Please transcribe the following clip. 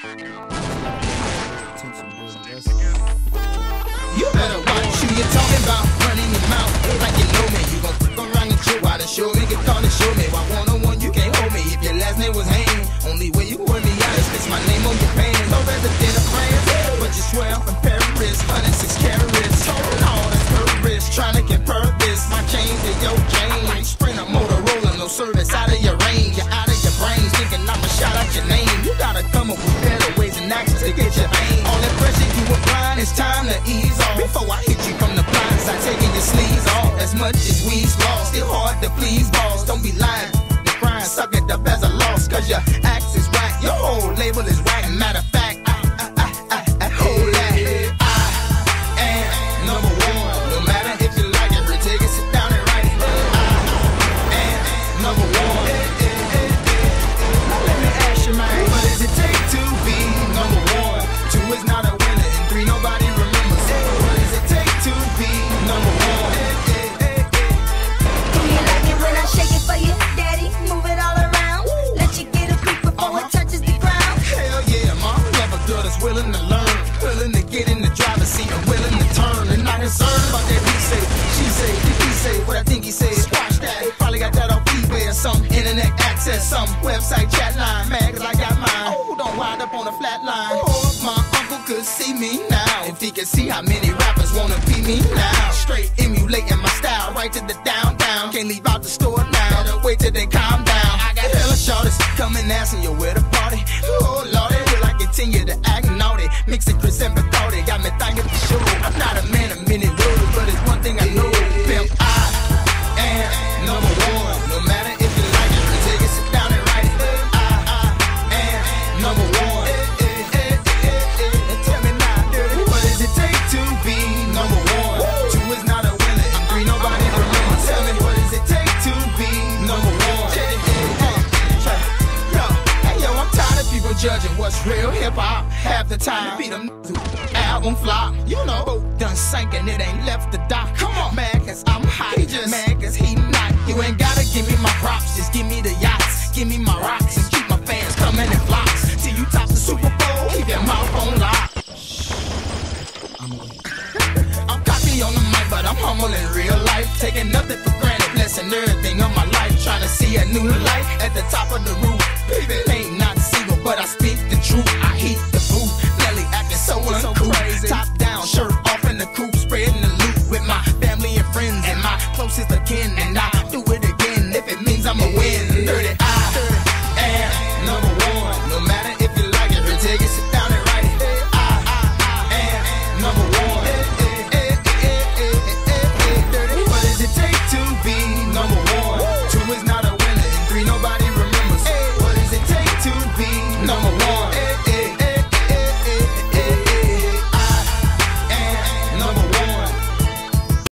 You better watch who you're talking about, running your mouth like you know me. You gon' fuck around and chill out and show me, get called and show me. Why one-on-one you can't hold me? If your last name was Haynes, only way you win me out is fix my name on your pants. No resident of France, but you swear I'm from Paris, 106 carats. Total all that's purpose, trying to get purpose. My chains to your chain, like sprint a Motorola, no service out of your range. You're out of your brains, thinking I'ma shout out your name. You gotta come up with better ways and actions to get your aim. All that pressure you applying, it's time to ease off. Before I hit you from the blind side, taking your sleeves off. As much as we's lost, still hard to please boss. Don't be lying, the crying, suck it up as a loss. Cause your axe is whack, your whole label is whack. Matter of fact, hold that. I am number one. No matter if you like it, take it, sit down and write it. I am number one. Now let me ask you, man, what does it take to be number one? 2 is not a winner, and 3 nobody remembers. What does it take to be number one? Do you like it when I shake it for you, daddy? Move it all around. Let you get a peek before it touches the ground. Hell yeah, mom, love a girl that's willing to learn, willing to get in the driver's seat and willing to turn. And not concerned about that he say, she say, did he say what I think he said? Squash that, probably got that off eBay or some internet access, some website chat line. Mad cause I got mine. Oh, don't wind up on a flat line. Oh, if my uncle could see me now, if he could see how many rappers wanna be me now. Straight emulating my style, right to the downtown. Can't leave out the store now, gotta wait till they calm down. I got hella shorties coming asking you where the party. Oh lordy, will I continue to act naughty? Mixing Chris and Bacardi, got me thinking for sure. I'm not a man of many rules, but it's one thing I know. Pimp, I am number one. No matter if you like it, take it, sit down and write it. I am number one. And tell me now, dude, what does it take to be number one? 2 is not a winner, and 3 nobody remembers. Tell me, what does it take to be number one? Yo, I'm tired of people judging what's real hip-hop. Half the time, beat them album flop. You know, boat done sank and it ain't left the dock. Come on, mad cause I'm hot, he just mad cause he not. You ain't gotta give me my props, just give me the yachts. Give me my rocks and keep my fans coming in flocks. Till you top the Super Bowl, keep your mouth on lock. I'm cocky on the mic, but I'm humble in real life. Taking nothing for granted, blessing everything of my life. Trying to see a new light at the top of the roof.